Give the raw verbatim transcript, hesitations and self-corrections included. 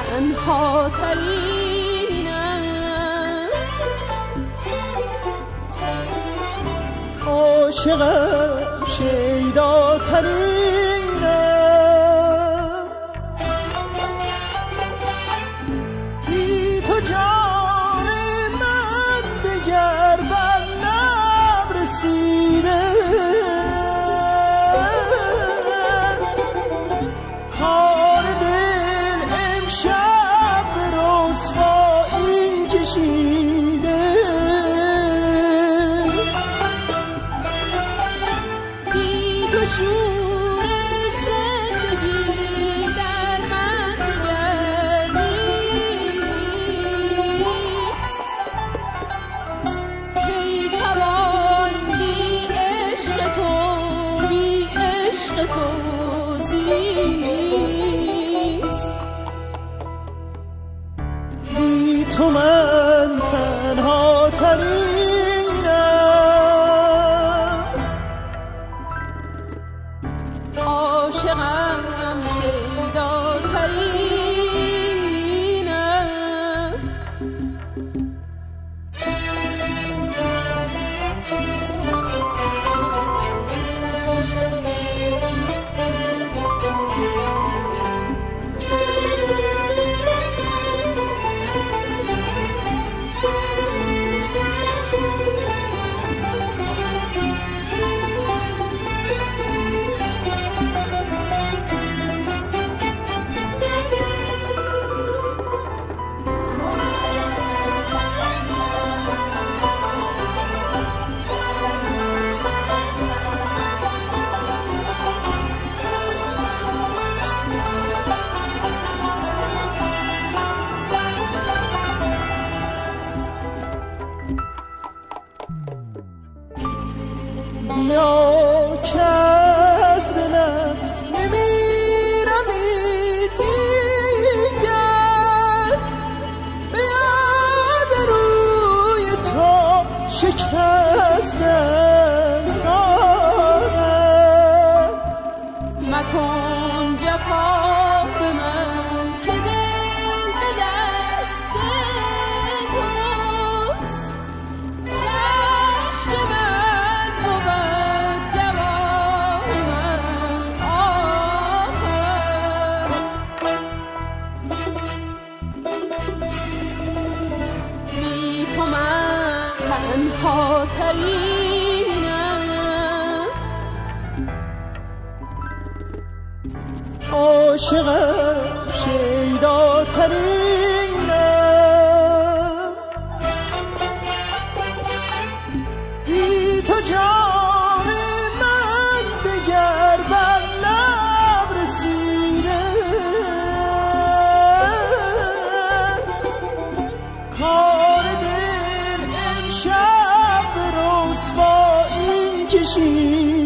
تنها ترینم، عاشقم شیدا ترینم، بی تو جان من دگر بر لب رسیده، کار دل امشب به رسوایی کشیده، بی تو شور زندگی در من دیگر نیست، کی توان بی عشق تو بی عشق تو زیست، بی تو من تنها ترینم، عاشقم شیدا ترینم. بیا که از دلم نمیرمی دیگر، به یاد روی تو شکستم سارم، مکن جفا به من که دل به دست توست، عشق من بود گواه من آخر، بی تو من تنها ترینم، عاشقم شیدا ترینم، بی تو جان من دگر بر لب رسیده، کار دل امشب به رسوایی کشیده.